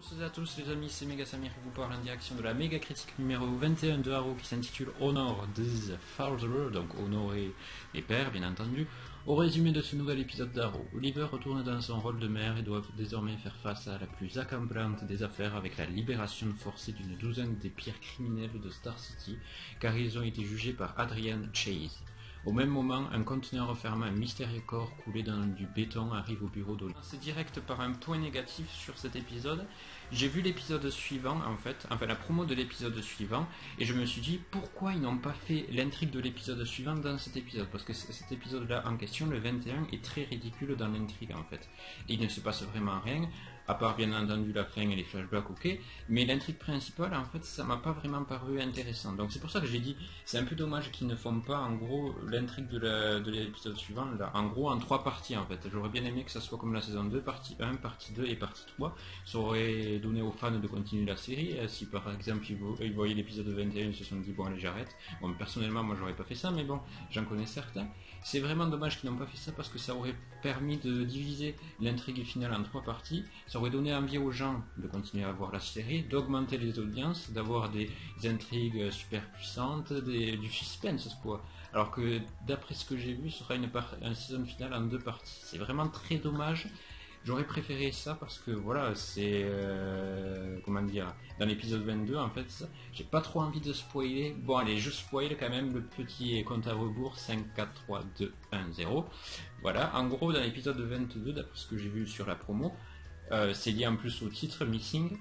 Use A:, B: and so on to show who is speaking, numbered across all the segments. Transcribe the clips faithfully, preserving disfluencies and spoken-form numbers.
A: Bonjour à tous les amis, c'est Mega Samir qui vous parle en direction de la méga critique numéro vingt et un de Arrow qui s'intitule Honor des Father, donc honorer les pères bien entendu. Au résumé de ce nouvel épisode d'Arrow, Oliver retourne dans son rôle de mère et doit désormais faire face à la plus accablante des affaires avec la libération forcée d'une douzaine des pires criminels de Star City car ils ont été jugés par Adrian Chase. Au même moment, un conteneur renfermant un mystérieux corps coulé dans du béton arrive au bureau d'Oliver. C'est direct par un point négatif sur cet épisode. J'ai vu l'épisode suivant, en fait, enfin la promo de l'épisode suivant, et je me suis dit pourquoi ils n'ont pas fait l'intrigue de l'épisode suivant dans cet épisode. Parce que cet épisode-là en question, le vingt et un, est très ridicule dans l'intrigue en fait. Et il ne se passe vraiment rien, à part bien entendu la fin et les flashbacks, ok. Mais l'intrigue principale, en fait, ça m'a pas vraiment paru intéressant. Donc c'est pour ça que j'ai dit, c'est un peu dommage qu'ils ne font pas en gros l'intrigue de l'épisode suivant, là, en gros en trois parties en fait. J'aurais bien aimé que ça soit comme la saison deux, partie un, partie deux et partie trois. Ça aurait donné aux fans de continuer la série. Si par exemple ils voyaient l'épisode vingt et un, ils se sont dit bon allez j'arrête. Bon personnellement moi j'aurais pas fait ça, mais bon j'en connais certains. C'est vraiment dommage qu'ils n'ont pas fait ça parce que ça aurait permis de diviser l'intrigue finale en trois parties. Ça aurait donné envie aux gens de continuer à voir la série, d'augmenter les audiences, d'avoir des intrigues super puissantes, des, du suspense quoi. Alors que d'après ce que j'ai vu, ce sera une, une saison finale en deux parties. C'est vraiment très dommage. J'aurais préféré ça parce que voilà, c'est euh, comment dire, dans l'épisode vingt-deux en fait, j'ai pas trop envie de spoiler. Bon allez, je spoil quand même le petit compte à rebours cinq, quatre, trois, deux, un, zéro. Voilà, en gros dans l'épisode vingt-deux, d'après ce que j'ai vu sur la promo, euh, c'est lié en plus au titre Missing.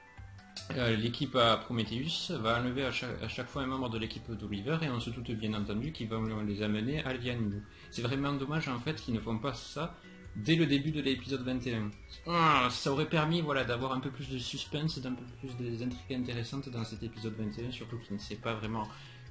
A: Euh, l'équipe à Prometheus va enlever à chaque, à chaque fois un membre de l'équipe d'Oliver et on se doute bien entendu qu'ils vont les amener à Lianou. C'est vraiment dommage en fait qu'ils ne font pas ça dès le début de l'épisode vingt et un. Ah, ça aurait permis voilà, d'avoir un peu plus de suspense, d'un peu plus des intrigues intéressantes dans cet épisode vingt et un, surtout qu'il ne s'est pas vraiment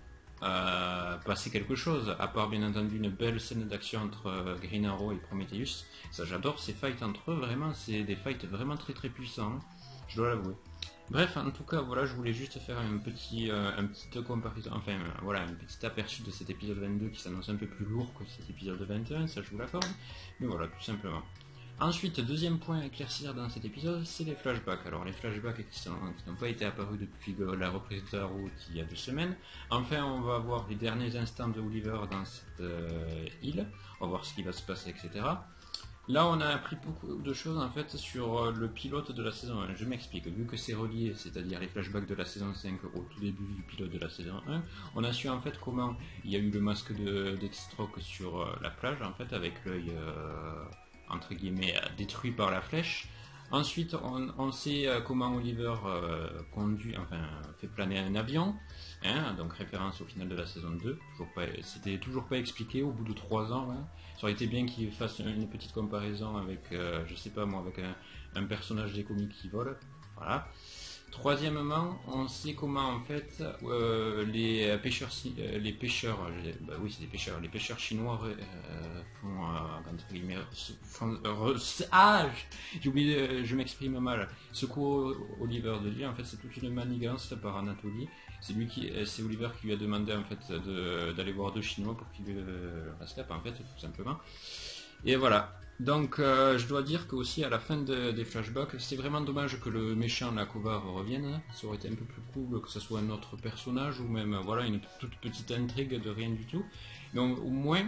A: euh, passé quelque chose, à part bien entendu une belle scène d'action entre euh, Green Arrow et Prometheus. Ça j'adore ces fights entre eux, vraiment c'est des fights vraiment très très puissants, hein, je dois l'avouer. Bref, en tout cas, voilà, je voulais juste faire un petit, euh, un petit comparaison, enfin, euh, voilà, un petit aperçu de cet épisode vingt-deux qui s'annonce un peu plus lourd que cet épisode vingt et un, ça je vous l'accorde, mais voilà, tout simplement. Ensuite, deuxième point à éclaircir dans cet épisode, c'est les flashbacks. Alors, les flashbacks qui n'ont pas été apparus depuis le, la reprise d'Arrow il y a deux semaines. Enfin, on va voir les derniers instants de Oliver dans cette euh, île, on va voir ce qui va se passer, et cetera. Là, on a appris beaucoup de choses en fait sur le pilote de la saison un. Je m'explique. Vu que c'est relié, c'est-à-dire les flashbacks de la saison cinq au tout début du pilote de la saison un, on a su en fait comment il y a eu le masque de Deathstroke sur euh, la plage en fait avec l'œil euh, entre guillemets détruit par la flèche. Ensuite, on, on sait euh, comment Oliver euh, conduit, enfin fait planer un avion, hein, donc référence au final de la saison deux. Toujours pas, c'était toujours pas expliqué au bout de trois ans. Hein. Ça aurait été bien qu'il fasse une petite comparaison avec, euh, je sais pas moi, avec un, un personnage des comics qui vole. Voilà. Troisièmement, on sait comment en fait euh, les pêcheurs, les pêcheurs, bah oui c'est des pêcheurs, les pêcheurs chinois euh, font, euh, entre guillemets, font, euh, ah, j'ai oublié, je m'exprime mal. Secours Oliver de lui, en fait c'est toute une manigance par Anatoly. C'est lui qui, c'est Oliver qui lui a demandé en fait d'aller voir deux Chinois pour qu'il le rescape en fait tout simplement. Et voilà. Donc euh, je dois dire que aussi à la fin de, des flashbacks, c'est vraiment dommage que le méchant la Kovar revienne. Ça aurait été un peu plus cool que ce soit un autre personnage ou même voilà une toute petite intrigue de rien du tout. Donc au moins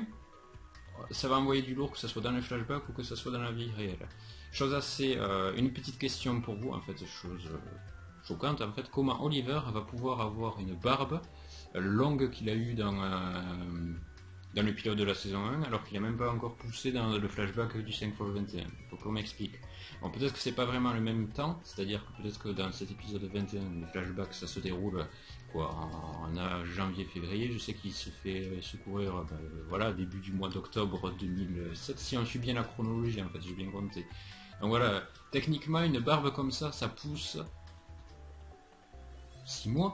A: ça va envoyer du lourd que ce soit dans les flashbacks ou que ce soit dans la vie réelle. Chose assez euh, une petite question pour vous en fait, chose euh, choquante en fait, comment Oliver va pouvoir avoir une barbe euh, longue qu'il a eu dans euh, dans le pilote de la saison un, alors qu'il n'a même pas encore poussé dans le flashback du cinq fois vingt et un. Faut qu'on m'explique. Bon, peut-être que c'est pas vraiment le même temps, c'est-à-dire que peut-être que dans cet épisode vingt et un, le flashback, ça se déroule quoi, en, en janvier-février. Je sais qu'il se fait secourir, ben, voilà, début du mois d'octobre deux mille sept, si on suit bien la chronologie, en fait, j'ai bien compté. Donc voilà, techniquement, une barbe comme ça, ça pousse six mois.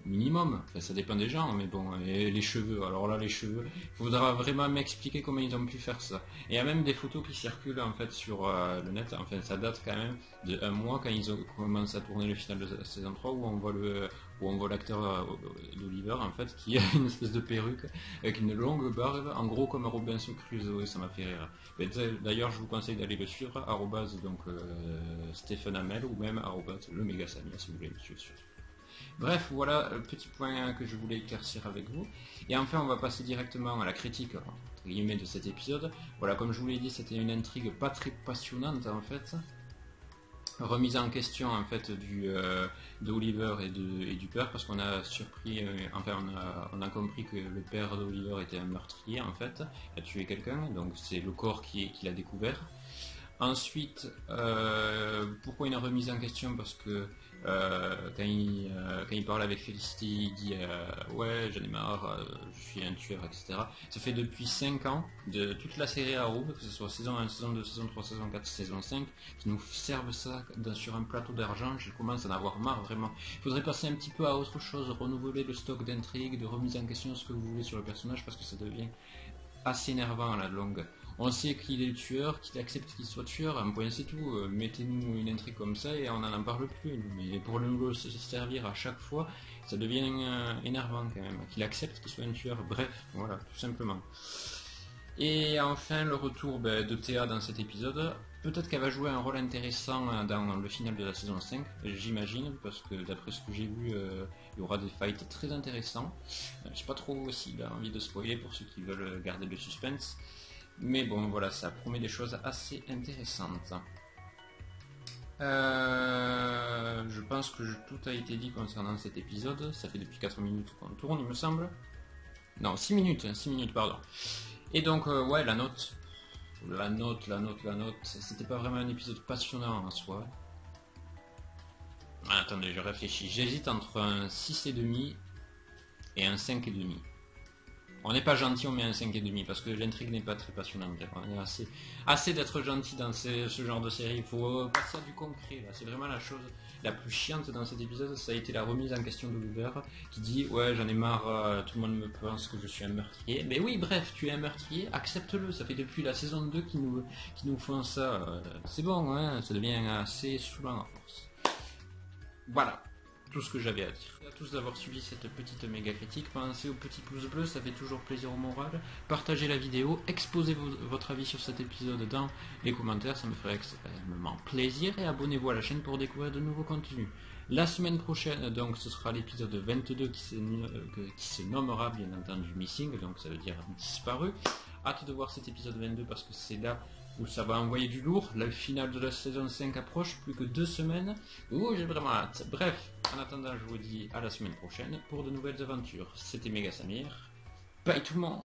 A: minimum. Enfin, ça dépend des gens, mais bon, et les cheveux, alors là les cheveux, il faudra vraiment m'expliquer comment ils ont pu faire ça. Et il y a même des photos qui circulent en fait sur euh, le net, enfin ça date quand même de un mois quand ils ont commencé à tourner le final de la saison trois où on voit le où on voit l'acteur euh, d'Oliver en fait qui a une espèce de perruque avec une longue barbe, en gros comme Robinson Crusoe, et ça m'a fait rire. D'ailleurs je vous conseille d'aller le suivre, arrobase donc euh, Stephen Amell ou même arrobase le méga Samir si vous voulez le suivre. Bref, voilà le petit point que je voulais éclaircir avec vous. Et enfin, on va passer directement à la critique entre guillemets de cet épisode. Voilà, comme je vous l'ai dit, c'était une intrigue pas très passionnante en fait. Remise en question en fait du euh, d'Oliver et, de, et du père parce qu'on a surpris, euh, enfin on a, on a compris que le père d'Oliver était un meurtrier en fait, il a tué quelqu'un, donc c'est le corps qui, qui l'a découvert. Ensuite, euh, pourquoi une remise en question? Parce que euh, quand, il, euh, quand il parle avec Felicity, il dit euh, ouais j'en ai marre, euh, je suis un tueur, et cetera. Ça fait depuis cinq ans de toute la série Arrow, que ce soit saison un, saison deux, saison trois, saison quatre, saison cinq, qui nous servent ça dans, sur un plateau d'argent. Je commence à en avoir marre vraiment. Il faudrait passer un petit peu à autre chose, renouveler le stock d'intrigues, de remise en question, ce que vous voulez sur le personnage, parce que ça devient assez énervant à la longue. On sait qu'il est le tueur, qu'il accepte qu'il soit tueur, un point c'est tout. Euh, Mettez-nous une intrigue comme ça et on n'en en parle plus. Mais pour le se servir à chaque fois, ça devient euh, énervant quand même. Qu'il accepte qu'il soit un tueur, bref, voilà, tout simplement. Et enfin, le retour ben, de Théa dans cet épisode. Peut-être qu'elle va jouer un rôle intéressant dans le final de la saison cinq, j'imagine, parce que d'après ce que j'ai vu, euh, il y aura des fights très intéressants. Euh, je sais pas trop si j'ai envie de spoiler pour ceux qui veulent garder le suspense. Mais bon, voilà, ça promet des choses assez intéressantes. Euh, je pense que je, tout a été dit concernant cet épisode. Ça fait depuis quatre minutes qu'on tourne, il me semble. Non, six minutes, six minutes, pardon. Et donc, euh, ouais, la note. La note, la note, la note. C'était pas vraiment un épisode passionnant en soi. Ah, attendez, je réfléchis. J'hésite entre un six virgule cinq et un cinq virgule cinq. On n'est pas gentil, on met un cinq virgule cinq parce que l'intrigue n'est pas très passionnante. On est assez, assez d'être gentil dans ces, ce genre de série. Il faut passer à du concret. C'est vraiment la chose la plus chiante dans cet épisode. Ça a été la remise en question d'Oliver qui dit ouais j'en ai marre, euh, tout le monde me pense que je suis un meurtrier. Mais oui bref, tu es un meurtrier, accepte-le. Ça fait depuis la saison deux qu'ils nous, qu'ils nous font ça. Euh, c'est bon, hein, ça devient assez saoulant à force. Voilà. Tout ce que j'avais à dire. Merci à tous d'avoir suivi cette petite méga critique. Pensez au petit pouce bleu, ça fait toujours plaisir au moral. Partagez la vidéo, exposez vos, votre avis sur cet épisode dans les commentaires, ça me ferait extrêmement plaisir. Et abonnez-vous à la chaîne pour découvrir de nouveaux contenus. La semaine prochaine, donc, ce sera l'épisode vingt-deux qui se, qui se nommera bien entendu Missing, donc ça veut dire disparu. Hâte de voir cet épisode vingt-deux parce que c'est là où ça va envoyer du lourd. Le final de la saison cinq approche, plus que deux semaines. Ouh, j'ai vraiment hâte. Bref, en attendant, je vous dis à la semaine prochaine pour de nouvelles aventures. C'était Méga Samir. Bye tout le monde.